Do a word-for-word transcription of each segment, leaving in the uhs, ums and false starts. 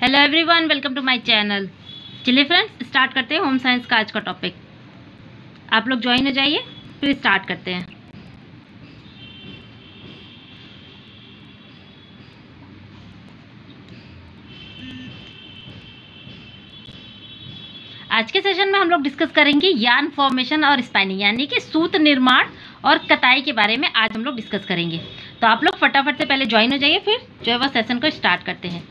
Hello everyone, welcome to my channel. चलिए friends, start करते हैं होम साइंस का आज का टॉपिक। आप लोग ज्वाइन हो जाइए, फिर स्टार्ट करते हैं। आज के सेशन में हम लोग डिस्कस करेंगे यार्न फॉर्मेशन और स्पाइनिंग, यानी कि सूत निर्माण और कताई के बारे में आज हम लोग डिस्कस करेंगे। तो आप लोग फटाफट से पहले ज्वाइन हो जाइए, फिर जो है वह सेशन को स्टार्ट करते हैं।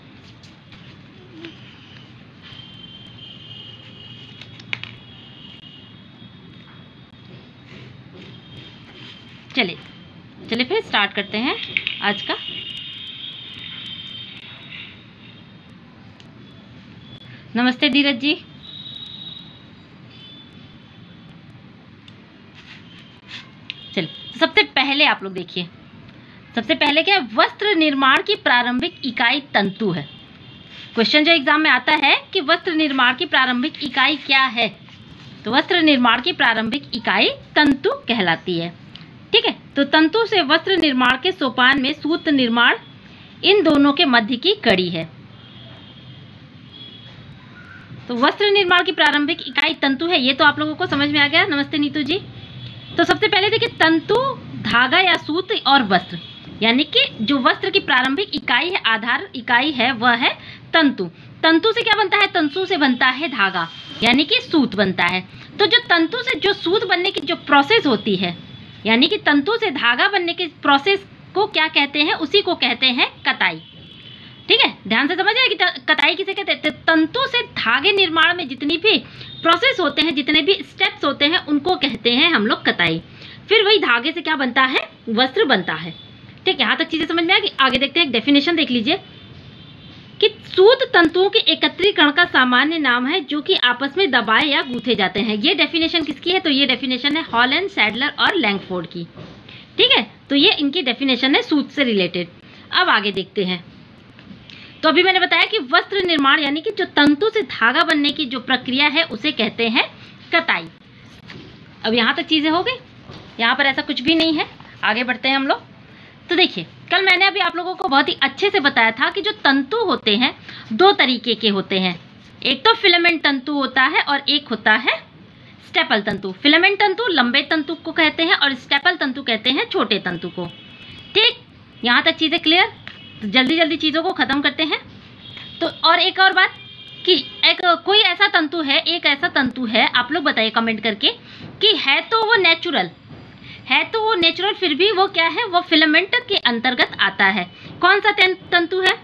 चलिए चलिए फिर स्टार्ट करते हैं आज का। नमस्ते धीरज जी। चलिए, सबसे पहले आप लोग देखिए, सबसे पहले क्या है, वस्त्र निर्माण की प्रारंभिक इकाई तंतु है। क्वेश्चन जो एग्जाम में आता है कि वस्त्र निर्माण की प्रारंभिक इकाई क्या है, तो वस्त्र निर्माण की प्रारंभिक इकाई तंतु कहलाती है। ठीक है, तो तंतु से वस्त्र निर्माण के सोपान में सूत निर्माण इन दोनों के मध्य की कड़ी है। तो वस्त्र निर्माण की प्रारंभिक इकाई तंतु है, ये तो आप लोगों को समझ में आ गया। नमस्ते नीतू जी। तो सबसे पहले देखिए, तंतु धागा या सूत और वस्त्र, यानी कि जो वस्त्र की प्रारंभिक इकाई है, आधार इकाई है, वह है तंतु। तंतु से क्या बनता है? तंतु से बनता है धागा, यानी कि सूत बनता है। तो जो तंतु से जो सूत बनने की जो प्रोसेस होती है, यानी कि तंतु से धागा बनने की प्रोसेस को क्या कहते हैं? उसी को कहते हैं कताई। ठीक है, ध्यान से समझिए कि कताई किसे कहते हैं। तंतु से धागे निर्माण में जितनी भी प्रोसेस होते हैं, जितने भी स्टेप्स होते हैं, उनको कहते हैं हम लोग कताई। फिर वही धागे से क्या बनता है? वस्त्र बनता है। ठीक है, यहाँ तक चीजें समझ में आ गई। आगे देखते हैं, एक डेफिनेशन देख लीजिए कि सूत तंतुओं के एकत्रीकरण का सामान्य नाम है जो कि आपस में दबाए या गूंथे जाते हैं। ये डेफिनेशन किसकी है? तो ये डेफिनेशन है हॉलैंड, सैडलर और लैंगफोर्ड की। ठीक है, तो ये इनकी डेफिनेशन है सूत से रिलेटेड। अब आगे देखते हैं। तो अभी मैंने बताया कि वस्त्र निर्माण यानी कि जो तंतु से धागा बनने की जो प्रक्रिया है उसे कहते हैं कताई। अब यहाँ तक चीजें हो गई, यहाँ पर ऐसा कुछ भी नहीं है। आगे बढ़ते हैं हम लोग। तो देखिए, कल मैंने अभी आप लोगों को बहुत ही अच्छे से बताया था कि जो तंतु होते हैं दो तरीके के होते हैं। एक तो फिलामेंट तंतु होता है और एक होता है स्टेपल तंतु। फिलामेंट तंतु लंबे तंतु को कहते हैं और स्टेपल तंतु कहते हैं छोटे तंतु को। ठीक, यहाँ तक चीजें क्लियर? तो जल्दी जल्दी चीज़ों को ख़त्म करते हैं। तो और एक और बात कि एक कोई ऐसा तंतु है, एक ऐसा तंतु है, आप लोग बताइए कमेंट करके कि है तो वो नेचुरल है, तो वो नेचुरल फिर भी वो क्या है? वो फिलामेंट के अंतर्गत आता है। कौन सा तंतु है?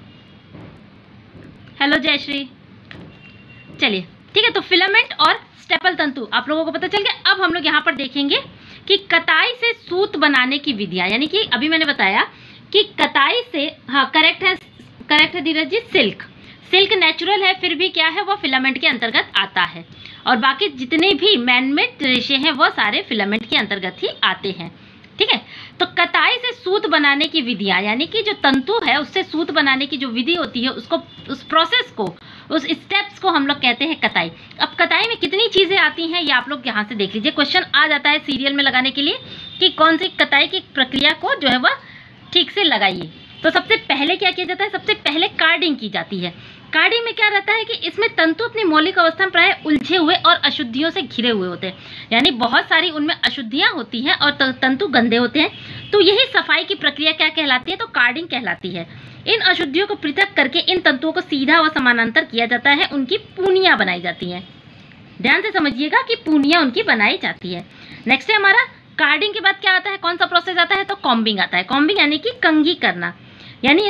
हेलो जयश्री। चलिए ठीक है, तो फिलामेंट और स्टेपल तंतु आप लोगों को पता चल गया। अब हम लोग यहाँ पर देखेंगे कि कताई से सूत बनाने की विधियाँ, यानी कि अभी मैंने बताया कि कताई से, हाँ करेक्ट है, करेक्ट है Dheeraj ji, silk silk natural है, फिर भी क्या है? वो फिलामेंट के अंतर्गत आता है। और बाकी जितने भी मैनमेड रेशे हैं वो सारे फिलामेंट के अंतर्गत ही आते हैं। ठीक है, तो कताई से सूत बनाने की विधियाँ, यानी कि जो तंतु है उससे सूत बनाने की जो विधि होती है, उसको, उस प्रोसेस को, उस स्टेप्स को हम लोग कहते हैं कताई। अब कताई में कितनी चीज़ें आती हैं ये आप लोग यहाँ से देख लीजिए। क्वेश्चन आ जाता है सीरियल में लगाने के लिए कि कौन सी कताई की प्रक्रिया को जो है वह ठीक से लगाइए। तो सबसे पहले क्या किया जाता है? सबसे पहले कार्डिंग की जाती है। कार्डिंग में क्या रहता है कि इसमें तंतु अपनी मौलिक अवस्था में प्राय उलझे हुए और अशुद्धियों से घिरे हुए होते हैं, यानी बहुत सारी उनमें अशुद्धियां होती हैं और तंतु गंदे होते हैं। तो यही सफाई की प्रक्रिया क्या कहलाती है? तो कार्डिंग कहलाती है। इन अशुद्धियों को पृथक करके इन तंतुओं को सीधा व समानांतर किया जाता है, उनकी पूनियां बनाई जाती हैं। ध्यान से समझिएगा कि पूनियां उनकी बनाई जाती है। नेक्स्ट है हमारा कार्डिंग के बाद क्या आता है? कौन सा प्रोसेस आता है? तो कॉम्बिंग आता है। कॉम्बिंग यानी कि कंघी करना, यानी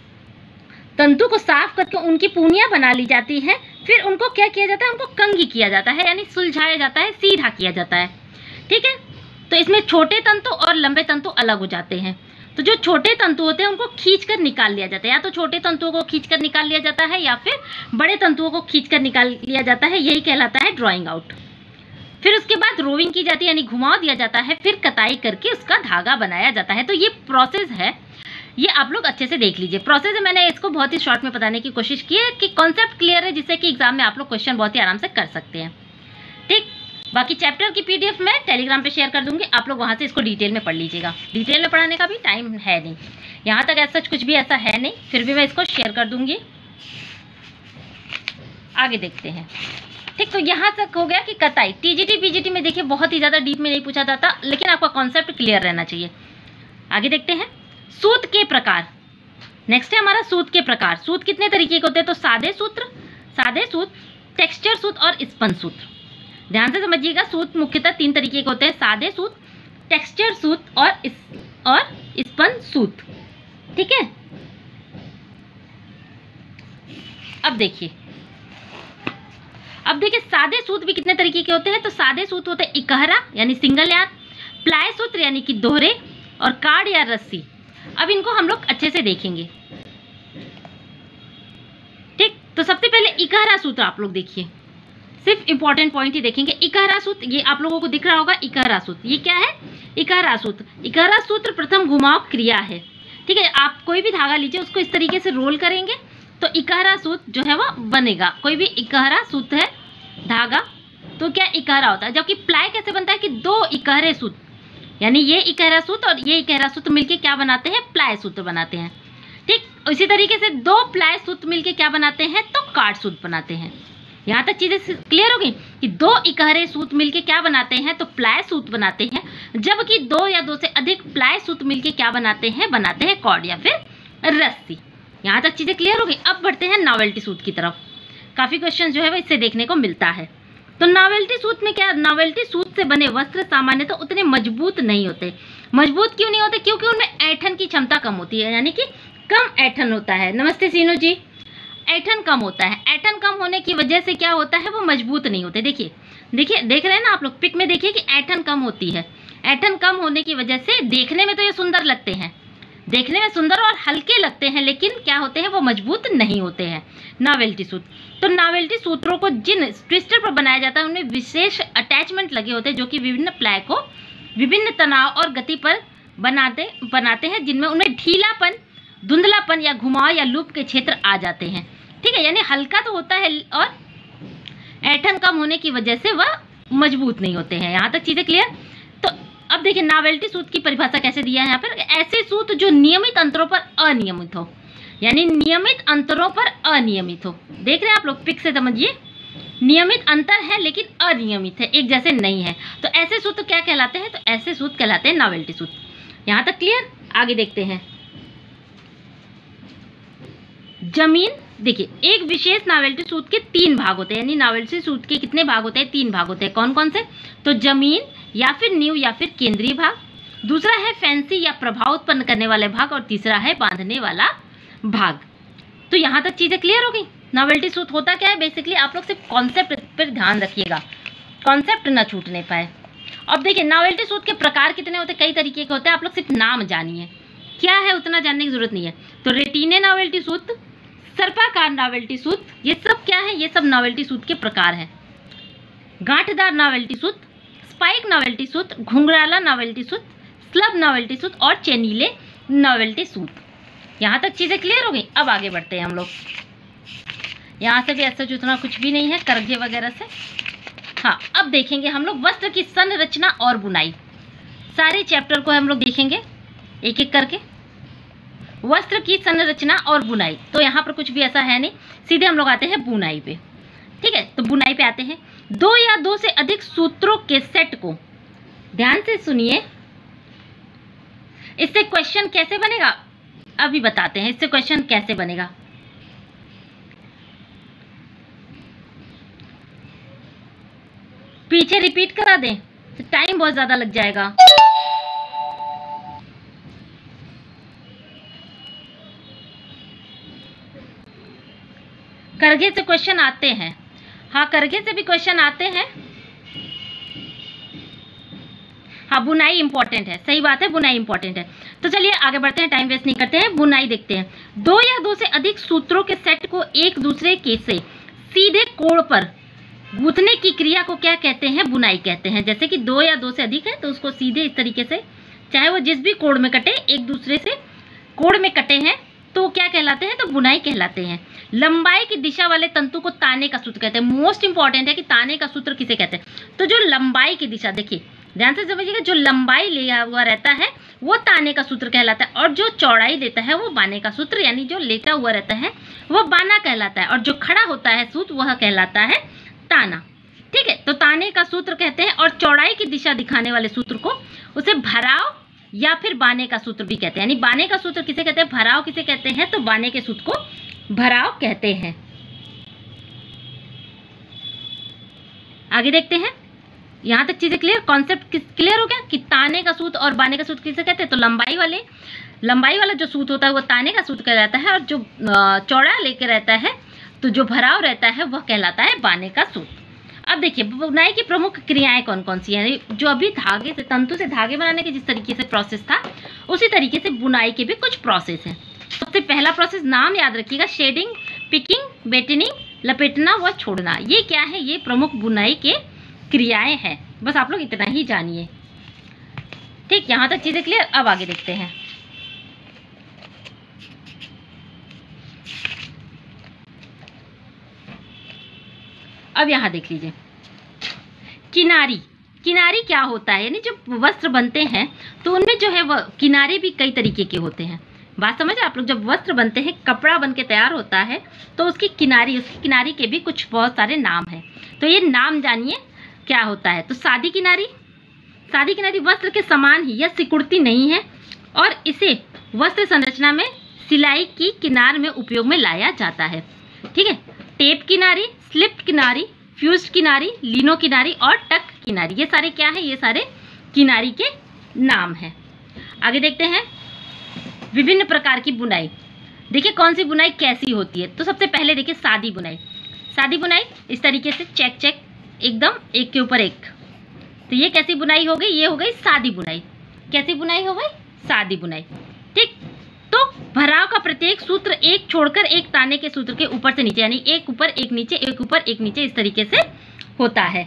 तंतु को साफ करके उनकी पूनियां बना ली जाती हैं। फिर उनको क्या किया जाता है? उनको कंघी किया जाता है, यानी सुलझाया जाता है, सीधा किया जाता है। ठीक है, तो इसमें छोटे तंतु और लंबे तंतु अलग हो जाते हैं। तो जो छोटे तंतु होते हैं उनको खींच कर निकाल लिया जाता है, या तो छोटे तंतुओं को खींच कर निकाल लिया जाता है या फिर बड़े तंतुओं को खींच कर निकाल लिया जाता है। यही कहलाता है ड्रॉइंग आउट। फिर उसके बाद रोविंग की जाती है, यानी घुमाव दिया जाता है, फिर कताई करके उसका धागा बनाया जाता है। तो ये प्रोसेस है, ये आप लोग अच्छे से देख लीजिए। प्रोसेस है, मैंने इसको बहुत ही शॉर्ट में बताने की कोशिश की है कि कॉन्सेप्ट क्लियर है, जिससे कि एग्जाम में आप लोग क्वेश्चन बहुत ही आराम से कर सकते हैं। ठीक, बाकी चैप्टर की पीडीएफ मैं टेलीग्राम पे शेयर कर दूंगी, आप लोग वहाँ से इसको डिटेल में पढ़ लीजिएगा। डिटेल में पढ़ाने का भी टाइम है नहीं, यहाँ तक ऐसा कुछ भी ऐसा है नहीं, फिर भी मैं इसको शेयर कर दूंगी। आगे देखते हैं। ठीक, तो यहाँ तक हो गया कि कताई। टीजीटी पीजीटी में देखिए बहुत ही ज़्यादा डीप में नहीं पूछा जाता, लेकिन आपका कॉन्सेप्ट क्लियर रहना चाहिए। आगे देखते हैं सूत के प्रकार। नेक्स्ट है हमारा सूत के प्रकार। सूत कितने तरीके के होते हैं? तो सादे सूत्र, सादे सूत, टेक्सचर सूत और स्पंज सूत्र। ध्यान से समझिएगा, सूत मुख्यतः तीन तरीके के होते हैं, सादे सूत, टेक्सचर सूत और इस और स्पंज सूत। ठीक है, अब देखिए अब देखिए सादे सूत भी कितने तरीके के होते हैं। तो सादे सूत होते हैं इकहरा यानी सिंगल यार्न, प्लाई सूत्र यानी कि दोहरे, और कार्ड या रस्सी। अब इनको हम लोग अच्छे से देखेंगे। ठीक, तो सबसे पहले इकहरा सूत्र आप लोग देखिए, सिर्फ इंपॉर्टेंट पॉइंट ही देखेंगे। इकहरा सूत्र, ये आप लोगों को दिख रहा होगा इकहरा सूत्र। ये क्या है? इकहरा सूत्र। इकहरा सूत्र प्रथम घुमाव क्रिया है। ठीक है, आप कोई भी धागा लीजिए, उसको इस तरीके से रोल करेंगे तो इकहरा सूत्र जो है वो बनेगा। कोई भी इकहरा सूत्र है धागा तो क्या इकहरा होता है। जबकि प्लाई कैसे बनता है कि दो इकहरे सूत्र, यानी ये इकहरा सूत्र और ये इकहरा सूत्र मिलके क्या बनाते हैं? प्लाई सूत्र बनाते हैं। ठीक, इसी तरीके से दो प्लाई सूत्र मिलके क्या बनाते हैं? तो कार्ड सूत्र बनाते हैं। यहाँ तक चीजें क्लियर हो गई कि दो इकहरे सूत्र मिलके क्या बनाते हैं? तो प्लाई सूत्र बनाते हैं। जबकि दो या दो से अधिक प्लाई सूत्र मिलके क्या बनाते हैं? बनाते हैं कॉर्ड या फिर रस्सी। यहाँ तक चीजें क्लियर हो गई। अब बढ़ते हैं नॉवेल्टी सूत्र की तरफ। काफी क्वेश्चन जो है वो इससे देखने को मिलता है। तो नॉवेल्टी सूत्र में क्या? नॉवेल्टी सूत्र से बने वस्त्र सामान्यतः तो उतने मजबूत नहीं होते। मजबूत क्यों नहीं होते? क्योंकि उनमें ऐठन की क्षमता कम होती है, यानी कि कम ऐठन होता है। नमस्ते सीनू जी। ऐठन कम होता है। ऐठन कम होने की वजह से क्या होता है? वो मजबूत नहीं होते। देखिए देखिए देख रहे हैं ना आप लोग, पिक में देखिए कि ऐठन कम होती है। ऐठन कम होने की वजह से देखने में तो ये सुंदर लगते हैं, देखने में सुंदर और हल्के लगते हैं, लेकिन क्या होते हैं? वो मजबूत नहीं होते हैं। नॉवेल्टी सूत्र। तो नॉवेल्टी सूत्रों को जिन ट्विस्टर पर बनाया जाता है उनमें विशेष अटैचमेंट लगे होते हैं, जो कि विभिन्न प्लाई को विभिन्न तनाव और गति पर बनाते बनाते हैं, जिनमें उनमें ढीलापन, धुंधलापन या घुमाव या लूप के क्षेत्र आ जाते हैं। ठीक है, यानी हल्का तो होता है और ऐठन कम होने की वजह से वह मजबूत नहीं होते हैं। यहाँ तक चीजें क्लियर। तो अब देखिए नॉवेल्टी सूत्र की परिभाषा कैसे दिया है यहाँ पर। ऐसे सूत्र जो नियमित अंतरों पर अनियमित हो, यानी नियमित अंतरों पर अनियमित हो। देख रहे हैं आप लोग, पिक से समझिए, नियमित अंतर है लेकिन अनियमित है, एक जैसे नहीं है। तो ऐसे सूत्र क्या कहलाते हैं? तो ऐसे सूत्र कहलाते हैं नॉवेल्टी सूत्र। यहाँ तक क्लियर। आगे देखते हैं जमीन। देखिए एक विशेष नॉवेल्टी सूत्र के तीन भाग होते हैं, यानी नॉवेल्टी सूत्र के कितने भाग होते हैं? तीन भाग होते हैं। कौन कौन से? तो जमीन या फिर नींव या फिर केंद्रीय भाग, दूसरा है फैंसी या प्रभाव उत्पन्न करने वाले भाग, और तीसरा है बांधने वाला भाग। तो यहाँ तक चीजें क्लियर हो गई। नॉवेल्टी सूत्र होता क्या है? बेसिकली आप लोग सिर्फ कॉन्सेप्ट पर ध्यान रखिएगा, कॉन्सेप्ट ना छूटने पाए। अब देखिए नॉवेल्टी सूत्र के प्रकार कितने होते हैं? कई तरीके के होते हैं। आप लोग सिर्फ नाम जानिए, क्या है उतना जानने की जरूरत नहीं है। तो रेटिने नॉवेल्टी सूत्र, सर्पाकार नॉवेल्टी सूत्र, ये सब क्या है? ये सब नॉवेल्टी सूत्र के प्रकार हैं। गांठदार नॉवेल्टी सूत्र, स्पाइक नॉवेल्टी सूत्र, घुंघराला नॉवेल्टी सूत्र, स्लब नॉवेल्टी सूत्र और चेनीले नॉवेल्टी सूत्र। यहाँ तक चीजें क्लियर हो गई। अब आगे बढ़ते हैं हम लोग। यहाँ से भी ऐसा उतना कुछ भी नहीं है करघे वगैरह से। हाँ, अब देखेंगे हम लोग वस्त्र की संरचना और बुनाई। सारे चैप्टर को हम लोग देखेंगे एक एक करके। वस्त्र की संरचना और बुनाई, तो यहाँ पर कुछ भी ऐसा है नहीं, सीधे हम लोग आते हैं बुनाई पे। ठीक है, तो बुनाई पे आते हैं। दो या दो से अधिक सूत्रों के सेट को, ध्यान से सुनिए, इससे क्वेश्चन कैसे बनेगा अभी बताते हैं। इससे क्वेश्चन कैसे बनेगा, पीछे रिपीट करा दें तो टाइम बहुत ज्यादा लग जाएगा। करघे से क्वेश्चन आते हैं। हाँ, करघे से भी क्वेश्चन आते हैं। हाँ, बुनाई इंपॉर्टेंट है, सही बात है, बुनाई इंपॉर्टेंट है। तो चलिए आगे बढ़ते हैं, टाइम वेस्ट नहीं करते हैं, बुनाई देखते हैं। दो या दो से अधिक सूत्रों के सेट को एक दूसरे के से सीधे कोण पर गूंथने की क्रिया को क्या कहते हैं? बुनाई कहते हैं। जैसे कि दो या दो से अधिक है तो उसको सीधे इस तरीके से, चाहे वो जिस भी कोण में कटे, एक दूसरे से कोण में कटे हैं तो क्या कहलाते हैं? तो बुनाई कहलाते हैं। लंबाई की दिशा वाले तंतु को ताने का सूत्र कहते हैं। मोस्ट इंपॉर्टेंट है कि ताने का सूत्र किसे कहते हैं? तो जो लंबाई की दिशा, देखिए ध्यान से समझिएगा, जो लंबाई लिया हुआ रहता है वो ताने का सूत्र कहलाता है, और जो चौड़ाई देता है वो बाने का सूत्र, यानी जो लेटा हुआ रहता है वो बाना कहलाता है, और जो खड़ा होता है सूत वह कहलाता है ताना। ठीक है, तो ताने का सूत्र कहते हैं, और चौड़ाई की दिशा दिखाने वाले सूत्र को उसे भराव या फिर बाने का सूत्र भी कहते हैं। यानी बाने का सूत्र किसे कहते हैं, भराव किसे कहते हैं, तो बाने के सूत्र को भराव कहते हैं। आगे देखते हैं, यहाँ तक चीजें क्लियर, कॉन्सेप्ट क्लियर हो गया कि ताने का सूत्र और बाने का सूत्र किसे कहते हैं। तो लंबाई वाले लंबाई वाला जो सूत्र होता है वो ताने का सूत्र कहलाता है, और जो चौड़ा लेके रहता है तो जो भराव रहता है वह कहलाता है बाने का सूत्र। अब देखिए बुनाई की प्रमुख क्रियाएं कौन कौन सी हैं। जो अभी धागे से, तंतु से धागे बनाने के जिस तरीके से प्रोसेस था, उसी तरीके से बुनाई के भी कुछ प्रोसेस हैं। सबसे पहला प्रोसेस नाम याद रखिएगा, शेडिंग, पिकिंग, बेटनिंग, लपेटना व छोड़ना। ये क्या है, ये प्रमुख बुनाई के क्रियाएं हैं, बस आप लोग इतना ही जानिए। ठीक, यहाँ तक चीजें क्लियर। अब आगे देखते हैं। अब यहाँ देख लीजिए, किनारी। किनारी क्या होता है, यानी जब वस्त्र बनते हैं तो उनमें जो है वह किनारे भी कई तरीके के होते हैं। बात समझ आप लोग, जब वस्त्र बनते हैं, कपड़ा बन के तैयार होता है तो उसकी किनारी, उसकी किनारी के भी कुछ बहुत सारे नाम हैं। तो ये नाम जानिए क्या होता है। तो सादी किनारी, सादी किनारी वस्त्र के समान ही, यह सिकुड़ती नहीं है और इसे वस्त्र संरचना में सिलाई की किनार में उपयोग में लाया जाता है। ठीक है, टेप किनारी, स्लिप्ड किनारी, फ्यूज्ड किनारी, लिनो किनारी और टक किनारी, ये सारे क्या है, ये सारे किनारी के नाम हैं। आगे देखते हैं विभिन्न प्रकार की बुनाई। देखिए कौन सी बुनाई कैसी होती है। तो सबसे पहले देखिए सादी बुनाई। सादी बुनाई इस तरीके से चेक चेक एकदम एक के ऊपर एक। तो ये कैसी बुनाई हो गई, ये हो गई सादी बुनाई। कैसी बुनाई हो गई, सादी बुनाई। ठीक, तो भराव का प्रत्येक सूत्र एक छोड़कर एक ताने के सूत्र के ऊपर से नीचे, यानी एक ऊपर एक नीचे, एक ऊपर एक नीचे, इस तरीके से होता है।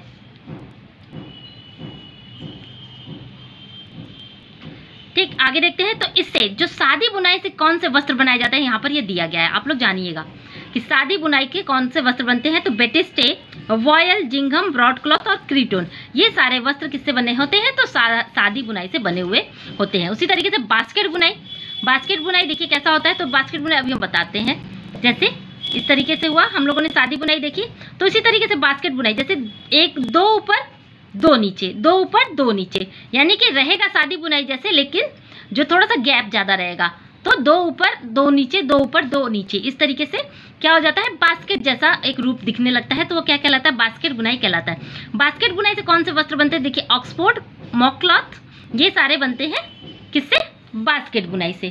ठीक, आगे देखते हैं। तो इससे जो सादी बुनाई से कौन से वस्त्र बनाए जाते हैं, यहाँ पर ये दिया गया है, आप लोग जानिएगा कि सादी बुनाई के कौन से वस्त्र बनते हैं। तो बेटिस्टे, वॉयल, जिंघम, ब्रॉडक्लॉथ और क्रीटोन, ये सारे वस्त्र किससे बने होते हैं, तो सा, सादी बुनाई से बने हुए होते हैं। उसी तरीके से बास्केट बुनाई। बास्केट बुनाई देखिए कैसा होता है। तो बास्केट बुनाई अभी हम बताते हैं। जैसे इस तरीके से हुआ, हम लोगों ने सादी बुनाई देखी, तो इसी तरीके से बास्केट बुनाई, जैसे एक दो ऊपर दो नीचे, दो ऊपर दो नीचे, यानी कि रहेगा सादी बुनाई जैसे, लेकिन जो थोड़ा सा गैप ज़्यादा रहेगा। तो दो ऊपर दो नीचे, दो ऊपर दो नीचे, इस तरीके से क्या हो जाता है, बास्केट जैसा एक रूप दिखने लगता है। तो वो क्या कहलाता है, बास्केट बुनाई कहलाता है। बास्केट बुनाई से कौन से वस्त्र बनते हैं, देखिए ऑक्सफोर्ड, मॉकक्लॉथ, ये सारे बनते हैं किससे, बास्केट बुनाई से।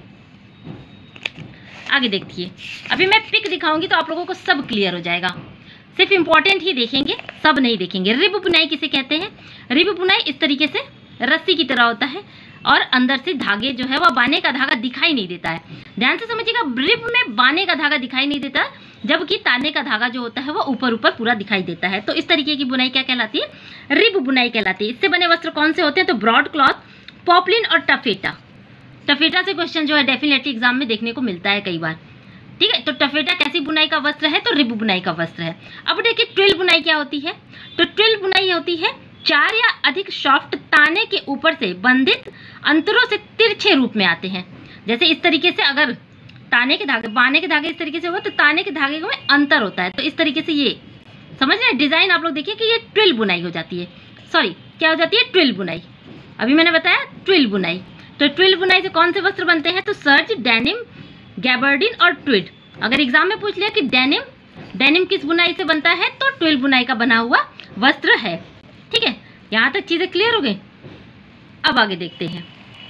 आगे देखिए, अभी मैं पिक दिखाऊंगी तो आप लोगों को सब क्लियर हो जाएगा। सिर्फ इंपॉर्टेंट ही देखेंगे, सब नहीं देखेंगे। रिब बुनाई किसे कहते हैं। रिब बुनाई इस तरीके से रस्सी की तरह होता है और अंदर से धागे जो है वह बाने का धागा दिखाई नहीं देता है। ध्यान से समझिएगा, रिब में बाने का धागा दिखाई नहीं देता, जबकि ताने का धागा जो होता है वह ऊपर ऊपर पूरा दिखाई देता है। तो इस तरीके की बुनाई क्या कहलाती है, रिब बुनाई कहलाती है। इससे बने वस्त्र कौन से होते हैं, तो ब्रॉड क्लॉथ, पॉपलिन और टफेटा। टफेटा से क्वेश्चन जो है डेफिनेटली एग्जाम में देखने को मिलता है कई बार। ठीक है, तो टफेटा कैसी बुनाई का वस्त्र है, तो रिब बुनाई का वस्त्र है। अब देखिए ट्विल बुनाई क्या होती है। तो ट्विल बुनाई होती है चार या अधिक सॉफ्ट ताने के ऊपर से बंधित अंतरों से तिरछे रूप में आते हैं। जैसे इस तरीके से, अगर ताने के धागे, बाने के धागे इस तरीके से होगा तो ताने के धागे में अंतर होता है। तो इस तरीके से ये समझ रहे हैं डिजाइन, आप लोग देखिए कि ये ट्विल बुनाई हो जाती है। सॉरी, क्या हो जाती है, ट्विल बुनाई। अभी मैंने बताया ट्विल बुनाई। तो ट्विल बुनाई से कौन से वस्त्र बनते हैं, तो सर्ज, डेनिम, गैबर्डिन और ट्विड। अगर एग्जाम में पूछ लिया कि डेनिम डेनिम किस बुनाई से बनता है, तो ट्विल बुनाई का बना हुआ वस्त्र है। ठीक है, यहाँ तक चीजें क्लियर हो गई। अब आगे देखते हैं,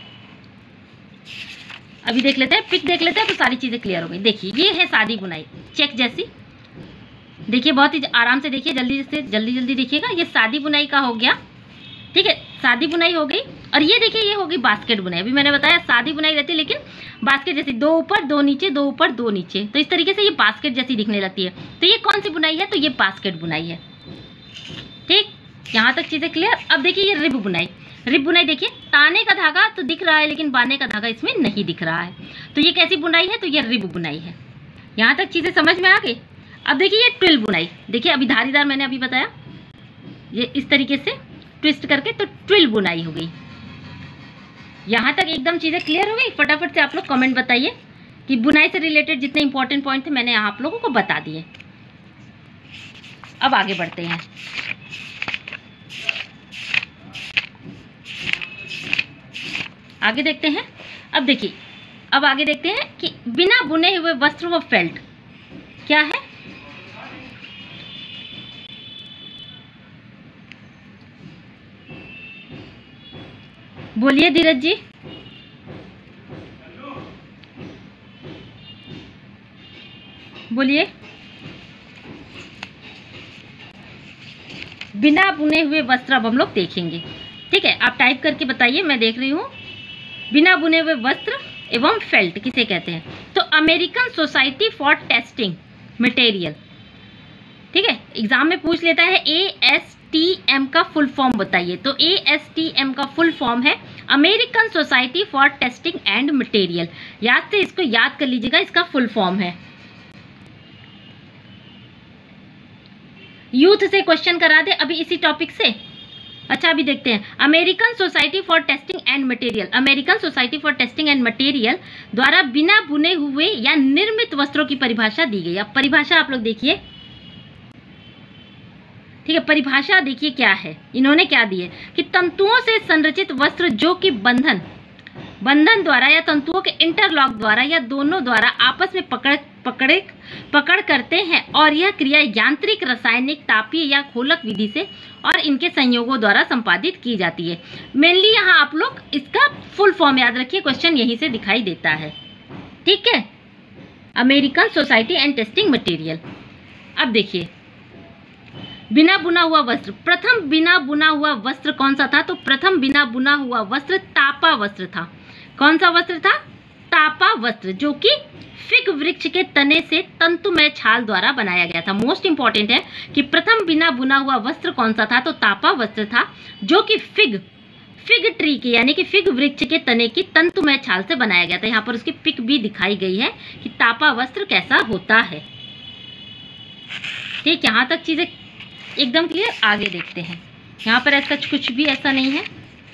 अभी देख लेते हैं, पिक देख लेते हैं, तो सारी चीजें क्लियर हो गई। देखिए ये है सादी बुनाई, चेक जैसी। देखिए बहुत ही आराम से देखिए, जल्दी से जल्दी जल्दी देखिएगा। ये सादी बुनाई का हो गया। ठीक है, सादी बुनाई हो गई। और ये देखिए ये होगी बास्केट बुनाई। अभी मैंने बताया सादी बुनाई रहती है, लेकिन बास्केट जैसी, दो ऊपर दो नीचे, दो ऊपर दो नीचे, तो इस तरीके से ये बास्केट जैसी दिखने लगती है। तो ये कौन सी बुनाई है, तो ये बास्केट बुनाई है। ठीक, यहाँ तक चीजें क्लियर। अब देखिए ये रिब बुनाई। रिब बुनाई देखिए, ताने का धागा तो दिख रहा है लेकिन बाने का धागा इसमें नहीं दिख रहा है। तो ये कैसी बुनाई है, तो ये रिब बुनाई है। यहाँ तक चीजें समझ में आ गई। अब देखिए ये ट्विल बुनाई। देखिए अभी धारीदार मैंने अभी बताया, ये इस तरीके से ट्विस्ट करके, तो ट्विल बुनाई हो गई। यहाँ तक एकदम चीज़ें क्लियर हो गई? फटाफट से आप लोग कमेंट बताइए कि बुनाई से रिलेटेड जितने इंपॉर्टेंट पॉइंट थे मैंने आप लोगों को बता दिए। अब आगे बढ़ते हैं। आगे देखते हैं। अब देखिए, अब आगे देखते हैं कि बिना बुने हुए वस्त्र व फेल्ट क्या है। बोलिए धीरज जी। बोलिए। बिना बुने हुए वस्त्र अब हम लोग देखेंगे। ठीक है, आप टाइप करके बताइए, मैं देख रही हूँ। बिना बुने हुए वस्त्र एवं फेल्ट किसे कहते हैं? तो American society for testing material. ठीक है, एग्जाम में पूछ लेता है ए एस टी एम का फुल फॉर्म बताइए। तो ए एस टी एम का फुल फॉर्म है American society for testing and material. याद से इसको याद कर लीजिएगा, इसका फुल फॉर्म है। यूथ से क्वेश्चन करा दे अभी इसी टॉपिक से। अच्छा, अभी देखते हैं। American society for testing and material, American society for testing and material द्वारा बिना बुने हुए या निर्मित वस्त्रों की परिभाषा दी गई। अब परिभाषा आप लोग देखिए। ठीक है, परिभाषा देखिए क्या है, इन्होंने क्या दी है कि तंतुओं से संरचित वस्त्र जो कि बंधन बंधन द्वारा या तंतुओं के इंटरलॉक द्वारा या दोनों द्वारा आपस में पकड़ पकड़े पकड़ करते हैं, और यह क्रिया यांत्रिक, रासायनिक, तापीय या खोलक विधि से और इनके संयोगों द्वारा संपादित की जाती है। मेनली यहाँ आप लोग इसका फुल फॉर्म याद रखिए, क्वेश्चन यहीं से दिखाई देता है। ठीक है, American society and testing material. अब देखिए, बिना बुना हुआ वस्त्र, प्रथम बिना बुना हुआ वस्त्र कौन सा था? तो प्रथम बिना बुना हुआ वस्त्र तापा वस्त्र था। कौन सा वस्त्र था? तापा वस्त्र, जो कि फिग वृक्ष के तने से तंतुमय छाल द्वारा बनाया गया था। मोस्ट इंपॉर्टेंट है कि प्रथम बिना बुना हुआ वस्त्र कौन सा था? तो तापा वस्त्र था, जो कि फिग फिग ट्री के यानी कि फिग वृक्ष के तने की तंतुमय छाल से बनाया गया था। यहाँ पर उसकी पिक भी दिखाई गई है कि तापा वस्त्र कैसा होता है। ठीक, यहाँ तक चीजें एकदम क्लियर। आगे देखते हैं। यहाँ पर ऐसा कुछ भी ऐसा नहीं है,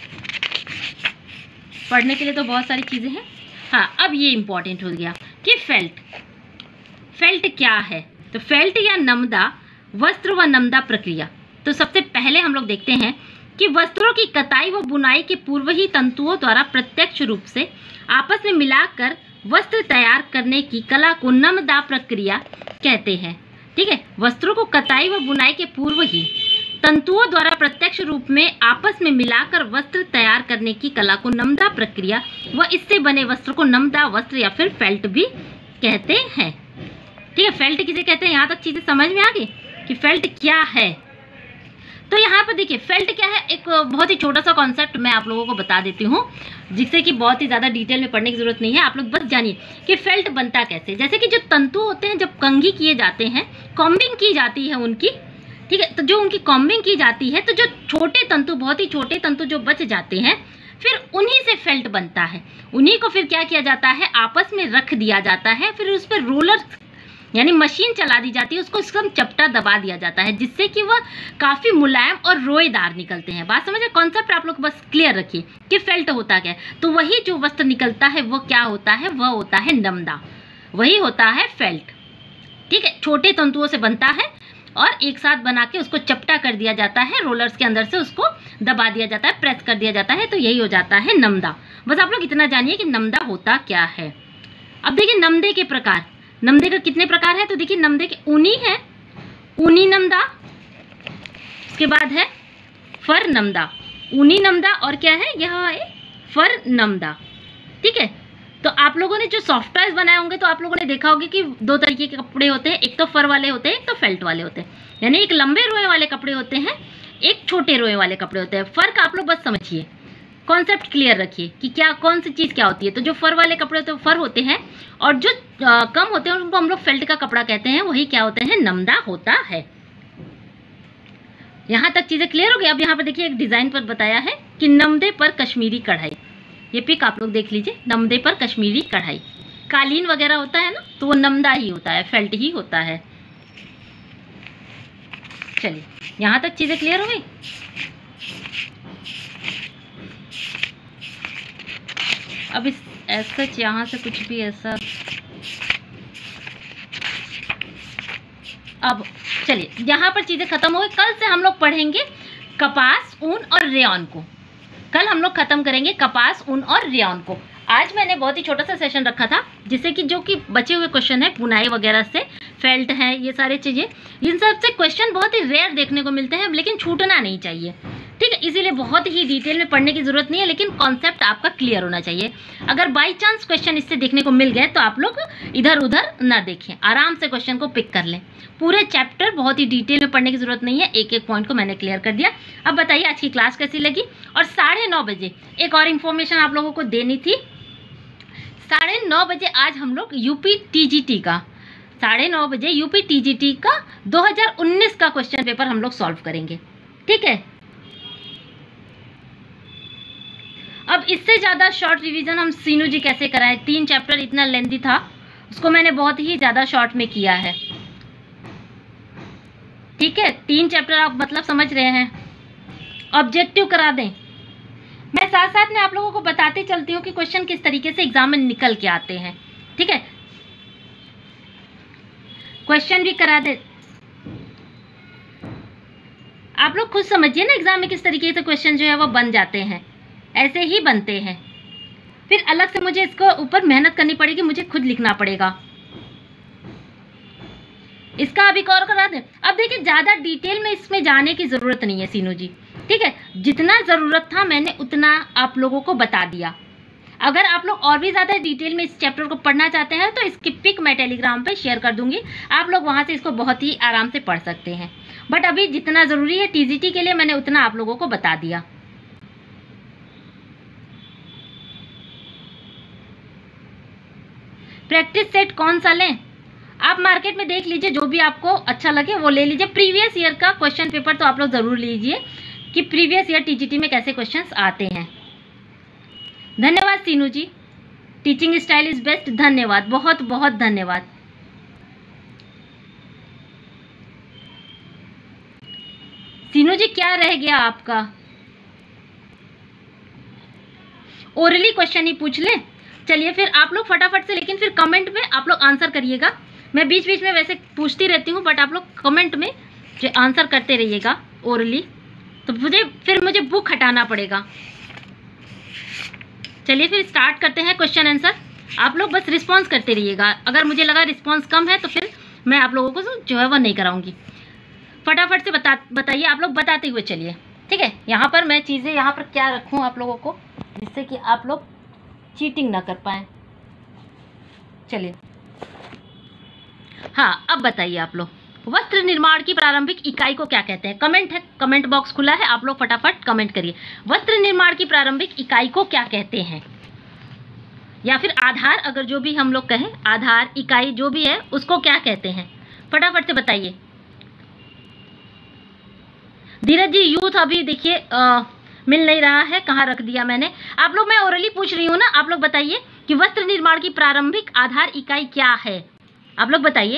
पढ़ने के लिए तो बहुत सारी चीजें हैं। हाँ, अब ये इंपॉर्टेंट हो गया कि फेल्ट फेल्ट क्या है? तो फेल्ट या नमदा, वस्त्र व नमदा प्रक्रिया। तो सबसे पहले हम लोग देखते हैं कि वस्त्रों की कताई व बुनाई के पूर्व ही तंतुओं द्वारा प्रत्यक्ष रूप से आपस में मिलाकर वस्त्र तैयार करने की कला को नमदा प्रक्रिया कहते हैं। ठीक है, वस्त्रों को कताई व बुनाई के पूर्व ही तंतुओं द्वारा प्रत्यक्ष रूप में आपस में मिलाकर वस्त्र तैयार करने की कला को नमदा प्रक्रिया व इससे बने वस्त्र को नमदा वस्त्र या फिर फेल्ट भी कहते हैं। ठीक है, फेल्ट किसे कहते हैं? यहाँ तक चीजें समझ में आ गई कि फेल्ट क्या है। तो यहाँ पर देखिए, फेल्ट क्या है, एक बहुत ही छोटा सा कॉन्सेप्ट मैं आप लोगों को बता देती हूँ, जिससे कि बहुत ही ज़्यादा डिटेल में पढ़ने की जरूरत नहीं है। आप लोग बस जानिए कि फेल्ट बनता कैसे। जैसे कि जो तंतु होते हैं, जब कंघी किए जाते हैं, कॉम्बिंग की जाती है उनकी, ठीक है, तो जो उनकी कॉम्बिंग की जाती है, तो जो छोटे तंतु, बहुत ही छोटे तंतु जो बच जाते हैं, फिर उन्हीं से फेल्ट बनता है। उन्हीं को फिर क्या किया जाता है? आपस में रख दिया जाता है, फिर उस पर रोलर यानी मशीन चला दी जाती है, उसको एकदम चपटा दबा दिया जाता है, जिससे कि वह काफ़ी मुलायम और रोएदार निकलते हैं। बात समझे? कॉन्सेप्ट आप लोग बस क्लियर रखिए कि फेल्ट होता क्या है। तो वही जो वस्त्र निकलता है वो क्या होता है? वह होता है नमदा, वही होता है फेल्ट। ठीक है, छोटे तंतुओं से बनता है और एक साथ बना के उसको चपटा कर दिया जाता है, रोलर्स के अंदर से उसको दबा दिया जाता है, प्रेस कर दिया जाता है, तो यही हो जाता है नमदा। बस आप लोग इतना जानिए कि नमदा होता क्या है। अब देखिए नमदे के प्रकार, नमदे का कितने प्रकार है? तो देखिए नमदे के ऊनी है, ऊनी नमदा, उसके बाद है फर नमदा, ऊनी नमदा, और क्या है? यह है फर नमदा। ठीक है, तो आप लोगों ने जो सॉफ्ट टॉयज बनाए होंगे तो आप लोगों ने देखा होगा कि दो तरीके के कपड़े होते हैं, एक तो फर वाले होते हैं, एक तो फेल्ट वाले होते हैं। यानी एक लंबे रोए वाले कपड़े होते हैं, एक छोटे रोए वाले कपड़े होते हैं। फर्क आप लोग बस समझिए, कॉन्सेप्ट क्लियर रखिए कि क्या कौन सी चीज़ क्या होती है। तो जो फर वाले कपड़े होते हैं फर होते हैं, और जो आ, कम होते हैं उनको हम लोग फेल्ट का कपड़ा कहते हैं, वही क्या होते हैं? नमदा होता है। यहाँ तक चीज़ें क्लियर हो गई। अब यहाँ पर देखिए एक डिज़ाइन पर बताया है कि नमदे पर कश्मीरी कढ़ाई। ये पिक आप लोग देख लीजिए, नमदे पर कश्मीरी कढ़ाई। कालीन वगैरह होता है ना, तो वो नमदा ही होता है, फेल्ट ही होता है। चलिए, यहाँ तक चीज़ें क्लियर हो गई। अब इस ऐसा यहाँ से कुछ भी ऐसा, अब चलिए यहाँ पर चीज़ें खत्म हो गई। कल से हम लोग पढ़ेंगे कपास, ऊन और रेयॉन को। कल हम लोग खत्म करेंगे कपास, ऊन और रेयॉन को। आज मैंने बहुत ही छोटा सा सेशन रखा था, जिससे कि जो कि बचे हुए क्वेश्चन है बुनाई वगैरह से, फेल्ट है, ये सारी चीज़ें, इन सब से क्वेश्चन बहुत ही रेयर देखने को मिलते हैं, लेकिन छूटना नहीं चाहिए, ठीक है। इसीलिए बहुत ही डिटेल में पढ़ने की जरूरत नहीं है, लेकिन कॉन्सेप्ट आपका क्लियर होना चाहिए। अगर बाई चांस क्वेश्चन इससे देखने को मिल गए तो आप लोग इधर उधर ना देखें, आराम से क्वेश्चन को पिक कर लें। पूरे चैप्टर बहुत ही डिटेल में पढ़ने की जरूरत नहीं है, एक एक पॉइंट को मैंने क्लियर कर दिया। अब बताइए आज की क्लास कैसी लगी। और साढ़े नौ बजे एक और इन्फॉर्मेशन आप लोगों को देनी थी। साढ़े नौ बजे आज हम लोग यूपी टीजीटी का साढ़े नौ बजे यूपी टीजीटी का दो हज़ार उन्नीस का क्वेश्चन पेपर हम लोग सॉल्व करेंगे, ठीक है। अब इससे ज़्यादा शॉर्ट रिवीजन हम सीनू जी कैसे कराएं, तीन चैप्टर इतना लेंथी था, उसको मैंने बहुत ही ज़्यादा शॉर्ट में किया है, ठीक है। तीन चैप्टर आप मतलब समझ रहे हैं, ऑब्जेक्टिव करा दें। मैं साथ साथ में आप लोगों को बताते चलती हूँ कि क्वेश्चन किस तरीके से एग्जाम में निकल के आते हैं, ठीक है। क्वेश्चन भी करा दे, आप लोग खुद समझिए ना एग्जाम में किस तरीके से क्वेश्चन जो है वो बन जाते हैं, ऐसे ही बनते हैं। फिर अलग से मुझे इसको ऊपर मेहनत करनी पड़ेगी, मुझे खुद लिखना पड़ेगा। इसका अभी और करा दें। अब देखिए ज़्यादा डिटेल में इसमें जाने की ज़रूरत नहीं है सीनू जी, ठीक है। जितना ज़रूरत था मैंने उतना आप लोगों को बता दिया। अगर आप लोग और भी ज़्यादा डिटेल में इस चैप्टर को पढ़ना चाहते हैं तो इसकी पिक मैं टेलीग्राम पे शेयर कर दूंगी, आप लोग वहाँ से इसको बहुत ही आराम से पढ़ सकते हैं। बट अभी जितना ज़रूरी है टीजीटी के लिए मैंने उतना आप लोगों को बता दिया। प्रैक्टिस सेट कौन सा लें, आप मार्केट में देख लीजिए, जो भी आपको अच्छा लगे वो ले लीजिए। प्रीवियस ईयर का क्वेश्चन पेपर तो आप लोग ज़रूर लीजिए कि प्रीवियस ईयर टीजीटी में कैसे क्वेश्चंस आते हैं। धन्यवाद Seenu ji, teaching style is best, धन्यवाद, बहुत बहुत धन्यवाद। सीनू जी क्या रह गया आपका, ओरली क्वेश्चन ही पूछ लें। चलिए फिर आप लोग फटाफट से, लेकिन फिर कमेंट में आप लोग आंसर करिएगा। मैं बीच बीच में वैसे पूछती रहती हूँ, बट आप लोग कमेंट में जो आंसर करते रहिएगा ओरली, तो मुझे फिर मुझे बुक हटाना पड़ेगा। चलिए फिर स्टार्ट करते हैं क्वेश्चन आंसर। आप लोग बस रिस्पॉन्स करते रहिएगा, अगर मुझे लगा रिस्पॉन्स कम है तो फिर मैं आप लोगों को जो है वो नहीं कराऊंगी। फटाफट से बता बताइए, आप लोग बताते हुए चलिए, ठीक है। यहाँ पर मैं चीज़ें यहाँ पर क्या रखूँ आप लोगों को, जिससे कि आप लोग चीटिंग ना कर पाए। चलिए हाँ, अब बताइए आप लोग, वस्त्र निर्माण की प्रारंभिक इकाई को क्या कहते हैं। कमेंट है, कमेंट बॉक्स खुला है, आप लोग फटाफट कमेंट करिए। वस्त्र निर्माण की प्रारंभिक इकाई को क्या कहते हैं, या फिर आधार, अगर जो भी हम लोग कहें, आधार इकाई जो भी है उसको क्या कहते हैं, फटाफट से बताइए। धीरज जी यूथ अभी देखिए मिल नहीं रहा है, कहाँ रख दिया मैंने। आप लोग, मैं ओरली पूछ रही हूँ ना, आप लोग बताइए कि वस्त्र निर्माण की प्रारंभिक आधार इकाई क्या है, आप लोग बताइए।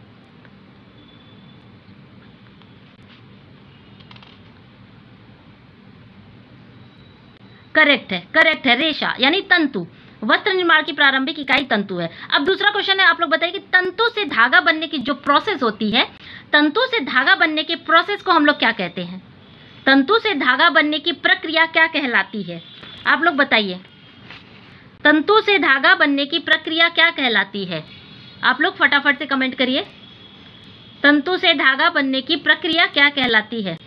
करेक्ट है, करेक्ट है, रेशा यानी तंतु। वस्त्र निर्माण की प्रारंभिक इकाई तंतु है। अब दूसरा क्वेश्चन है, आप लोग बताइए कि तंतु से धागा बनने की जो प्रोसेस होती है, तंतु से धागा बनने के प्रोसेस को हम लोग क्या कहते हैं, तंतु से धागा बनने की प्रक्रिया क्या कहलाती है, आप लोग बताइए। तंतु से धागा बनने की प्रक्रिया क्या कहलाती है, आप लोग फटाफट से कमेंट करिए। तंतु से धागा बनने की प्रक्रिया क्या कहलाती है,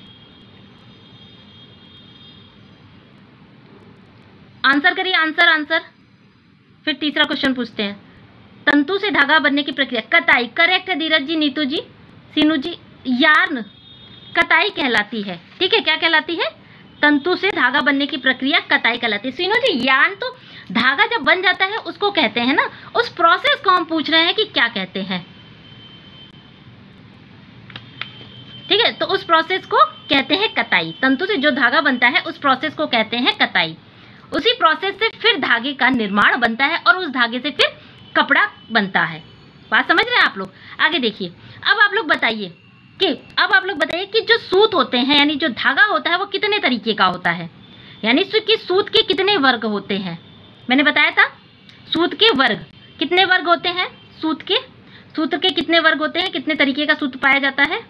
आंसर करिए, आंसर आंसर। फिर तीसरा क्वेश्चन पूछते हैं, तंतु से धागा बनने की प्रक्रिया, कताई। करेक्ट है धीरज जी, नीतू जी, सीनू जी। यार्न कताई कहलाती है, ठीक है, क्या कहलाती है, तंतु से धागा बनने की प्रक्रिया कताई कहलाती है। सीनू जी यार्न तो धागा जब बन जाता है उसको कहते हैं ना, उस प्रोसेस को हम पूछ रहे हैं कि क्या कहते हैं, ठीक है। तो उस प्रोसेस को कहते हैं कताई। तंतु से जो धागा बनता है उस प्रोसेस को कहते हैं कताई। उसी प्रोसेस से फिर धागे का निर्माण बनता है और उस धागे से फिर कपड़ा बनता है। बात समझ रहे हैं आप लोग। आगे देखिए, अब आप लोग बताइए कि अब आप लोग बताइए कि जो सूत होते हैं, यानी जो धागा होता है वो कितने तरीके का होता है, यानी कि सूत के कितने वर्ग होते हैं, मैंने बताया था सूत्र के वर्ग, कितने वर्ग होते हैं सूत्र के, सूत्र के कितने वर्ग होते हैं, कितने तरीके का सूत्र पाया जाता है?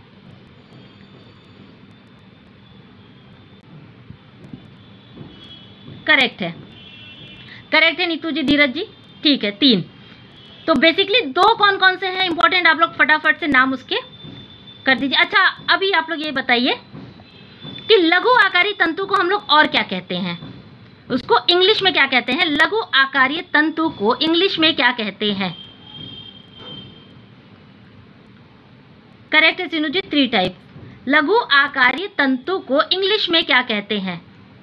करेक्ट है, करेक्ट है नीतू जी, धीरज जी, ठीक है, तीन। तो बेसिकली दो कौन कौन से हैं इंपॉर्टेंट, आप लोग फटाफट से नाम उसके कर दीजिए। अच्छा अभी आप लोग ये बताइए कि लघु आकारी तंतु को हम लोग और क्या कहते हैं, उसको इंग्लिश में क्या कहते हैं? लघु आकारीय तंतु को इंग्लिश में क्या कहते हैं? करेक्ट है सीनू जी, थ्री टाइप। लघु आकारीय तंतु को इंग्लिश में क्या कहते हैं?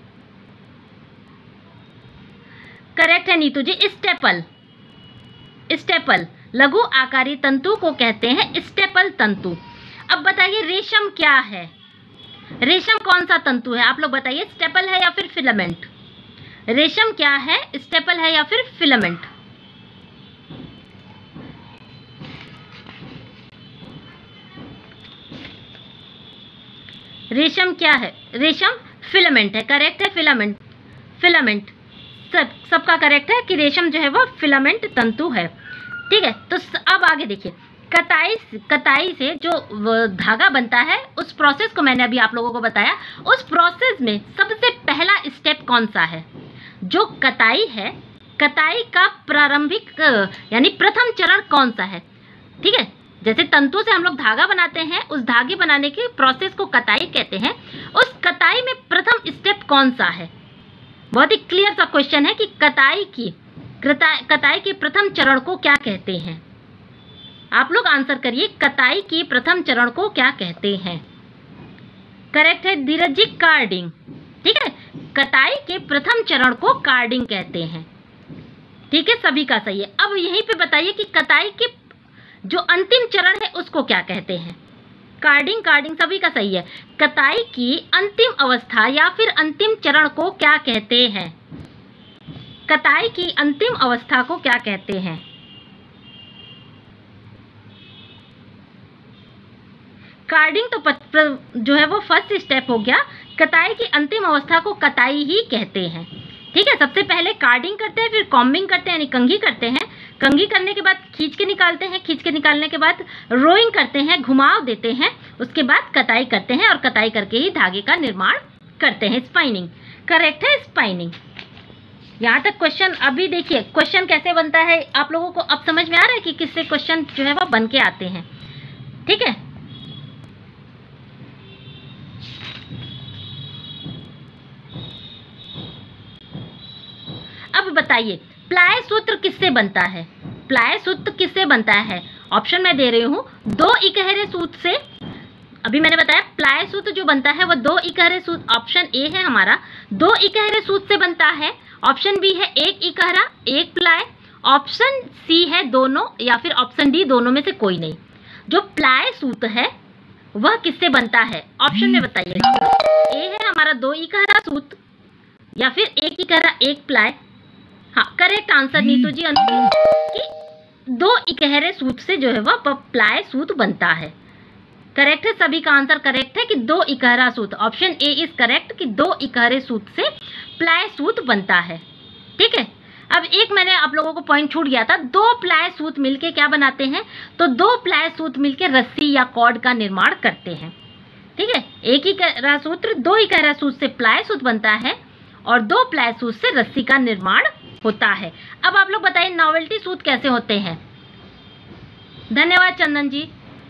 करेक्ट है नीतू जी, स्टेपल। स्टेपल, लघु आकारीय तंतु को कहते हैं स्टेपल तंतु। अब बताइए रेशम क्या है? रेशम कौन सा तंतु है? आप लोग बताइए, स्टेपल है या फिर फिलामेंट? रेशम क्या है, स्टेपल है या फिर फिलामेंट? रेशम क्या है? रेशम फिलामेंट है, करेक्ट है, फिलामेंट। फिलामेंट सब सबका करेक्ट है कि रेशम जो है वो फिलामेंट तंतु है। ठीक है, तो अब आगे देखिए, कताई कताई से जो धागा बनता है उस प्रोसेस को मैंने अभी आप लोगों को बताया। उस प्रोसेस में सबसे पहला स्टेप कौन सा है? जो कताई है, कताई का प्रारंभिक यानी प्रथम चरण कौन सा है? ठीक है, जैसे तंतु से हम लोग धागा बनाते हैं, उस धागे बनाने के प्रोसेस को कताई कहते हैं। उस कताई में प्रथम स्टेप कौन सा है? बहुत ही क्लियर सा क्वेश्चन है कि कताई की कताई के प्रथम चरण को क्या कहते हैं? आप लोग आंसर करिए, कताई की प्रथम चरण को क्या कहते हैं? करेक्ट है धीरज जी, कार्डिंग। ठीक है, कताई के प्रथम चरण को कार्डिंग कहते हैं। ठीक है, सभी का सही है। अब यहीं पे बताइए कि कताई के जो अंतिम चरण है उसको क्या कहते हैं? कार्डिंग, कार्डिंग सभी का सही है। कताई की अंतिम अवस्था या फिर अंतिम चरण को क्या कहते हैं? कताई की अंतिम अवस्था को क्या कहते हैं? कार्डिंग तो पत, जो है वो फर्स्ट स्टेप हो गया। कताई की अंतिम अवस्था को कताई ही कहते हैं। ठीक है, सबसे पहले कार्डिंग करते हैं, फिर कॉम्बिंग करते हैं यानी कंघी करते हैं, कंघी करने के बाद खींच के निकालते हैं, खींच के निकालने के बाद रोइंग करते हैं, घुमाव देते हैं, उसके बाद कताई करते हैं और कताई करके ही धागे का निर्माण करते हैं, स्पाइनिंग। करेक्ट है, स्पाइनिंग। यहाँ तक क्वेश्चन। अभी देखिए क्वेश्चन कैसे बनता है, आप लोगों को अब समझ में आ रहा है कि किससे क्वेश्चन जो है वो बन के आते हैं। ठीक है, अब बताइए प्लाय सूत्र किससे बनता है? प्लाय सूत्र किससे बनता है? ऑप्शन मैं दे रही हूं, दो इकहरे सूत्र से। अभी मैंने बताया प्लाय सूत्र जो बनता है वो दो इकहरे सूत्र, ऑप्शन ए है हमारा, दो इकहरे सूत्र से बनता है। ऑप्शन बी है एक इकहरा एक प्लाय। ऑप्शन सी है दोनों, या फिर ऑप्शन डी दोनों में से कोई नहीं। जो प्लाय सूत्र है वह किससे बनता है? ऑप्शन में बताइएगा। ए है हमारा दो इकहरा सूत्र, या फिर एक इकहरा एक प्लाय। हाँ, करेक्ट आंसर नीतू जी, अनुजी, कि दो इकहरे सूत्र से जो है वह प्लाय सूत्र बनता है। करेक्ट है, सभी का आंसर करेक्ट है कि दो इकहरा सूत्र। ऑप्शन ए इज करेक्ट कि दो इकहरे सूत्र से प्लाय सूत्र बनता है। ठीक है, अब एक मैंने आप लोगों को पॉइंट छूट गया था, दो प्लाय सूत्र मिलके क्या बनाते हैं? तो दो प्लाय सूत्र मिलके रस्सी या कॉर्ड का निर्माण करते हैं। ठीक है, एक इकहरा सूत्र, दो इकहरा सूत्र से प्लाय सूत्र बनता है और दो प्लाय सूत्र से रस्सी का निर्माण होता है। अब आप लोग बताइए नॉवेल्टी सूत्र कैसे होते हैं? धन्यवाद चंदन जी।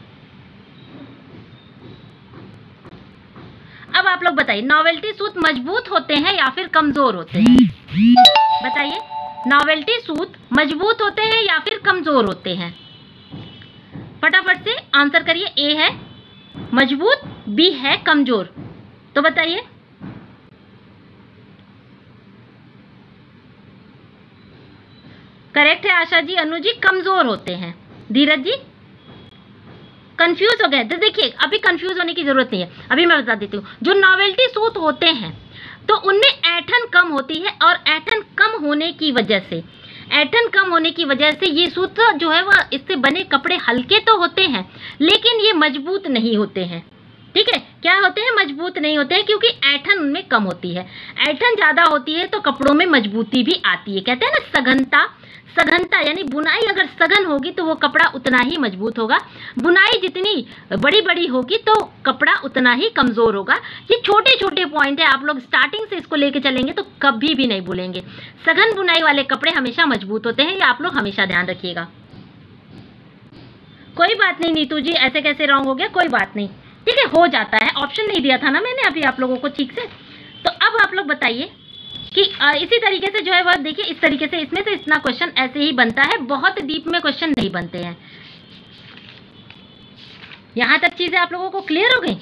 अब आप लोग बताइए नॉवेल्टी सूत्र मजबूत होते हैं या फिर कमजोर होते हैं? बताइए, नॉवेल्टी सूत्र मजबूत होते हैं या फिर कमजोर होते हैं? फटाफट से आंसर करिए। ए है मजबूत, बी है कमजोर। तो बताइए। करेक्ट है आशा जी, अनु जी, कमजोर होते हैं। धीरज जी कंफ्यूज हो गए तो देखिए, अभी कंफ्यूज होने की जरूरत नहीं है, अभी मैं बता देती हूँ। जो नॉवेल्टी सूत्र होते हैं तो उनमें ऐंठन कम होती है, और ऐंठन कम होने की वजह से ऐंठन कम होने की वजह से ये सूत्र जो है वह, इससे बने कपड़े हल्के तो होते हैं लेकिन ये मजबूत नहीं होते हैं। ठीक है, क्या होते हैं, मजबूत नहीं होते हैं, क्योंकि ऐंठन उनमें कम होती है। ऐंठन ज्यादा होती है तो कपड़ों में मजबूती भी आती है। कहते हैं ना सघनता, सघनता यानी बुनाई अगर सघन होगी तो वो कपड़ा उतना ही मजबूत होगा, बुनाई जितनी बड़ी बड़ी होगी तो कपड़ा उतना ही कमजोर होगा। ये छोटे छोटे पॉइंट है, आप लोग स्टार्टिंग से इसको लेके चलेंगे तो कभी भी नहीं भूलेंगे। सघन बुनाई वाले कपड़े हमेशा मजबूत होते हैं, ये आप लोग हमेशा ध्यान रखिएगा। कोई बात नहीं नीतू जी, ऐसे कैसे रॉन्ग हो गया, कोई बात नहीं, ठीक है, हो जाता है। ऑप्शन नहीं दिया था ना मैंने अभी आप लोगों को ठीक से। तो अब आप लोग बताइए कि इसी तरीके से जो है वह देखिए, इस तरीके से इसमें से इतना क्वेश्चन ऐसे ही बनता है, बहुत डीप में क्वेश्चन नहीं बनते हैं। यहां तक चीजें आप लोगों को क्लियर हो गई?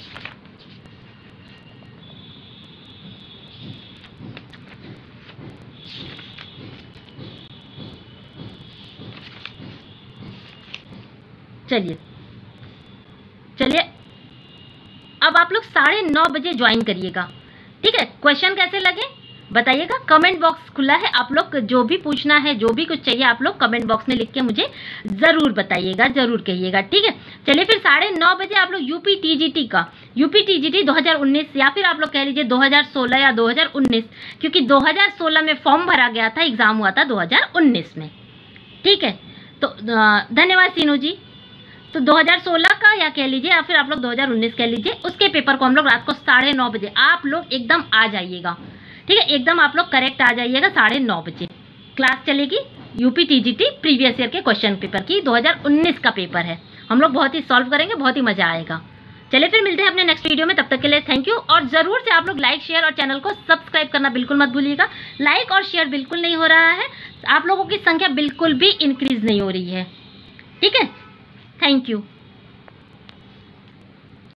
चलिए चलिए अब आप लोग साढ़े नौ बजे ज्वाइन करिएगा, ठीक है। क्वेश्चन कैसे लगे बताइएगा, कमेंट बॉक्स खुला है, आप लोग जो भी पूछना है, जो भी कुछ चाहिए आप लोग कमेंट बॉक्स में लिख के मुझे जरूर बताइएगा, जरूर कहिएगा, ठीक है। चलिए फिर साढ़े नौ बजे आप लोग यूपी टीजीटी का, यूपी टीजीटी दो हज़ार उन्नीस या फिर आप लोग कह लीजिए दो हज़ार सोलह या दो हज़ार उन्नीस, क्योंकि दो हज़ार सोलह में फॉर्म भरा गया था, एग्जाम हुआ था दो हज़ार उन्नीस में, ठीक है। तो धन्यवाद सीनू जी। तो दो हज़ार सोलह का या कह लीजिए या फिर आप लोग दो हज़ार उन्नीस कह लीजिए, उसके पेपर को हम लोग रात को साढ़े नौ बजे आप लोग एकदम आ जाइएगा, ठीक है, एकदम आप लोग करेक्ट आ जाइएगा। साढ़े नौ बजे क्लास चलेगी यूपी टीजीटी प्रीवियस ईयर के क्वेश्चन पेपर की, दो हज़ार उन्नीस का पेपर है, हम लोग बहुत ही सॉल्व करेंगे, बहुत ही मजा आएगा। चलिए फिर मिलते हैं अपने नेक्स्ट वीडियो में, तब तक के लिए थैंक यू। और जरूर से आप लोग लाइक शेयर और चैनल को सब्सक्राइब करना बिल्कुल मत भूलिएगा। लाइक और शेयर बिल्कुल नहीं हो रहा है, आप लोगों की संख्या बिल्कुल भी इंक्रीज नहीं हो रही है, ठीक है। Thank you.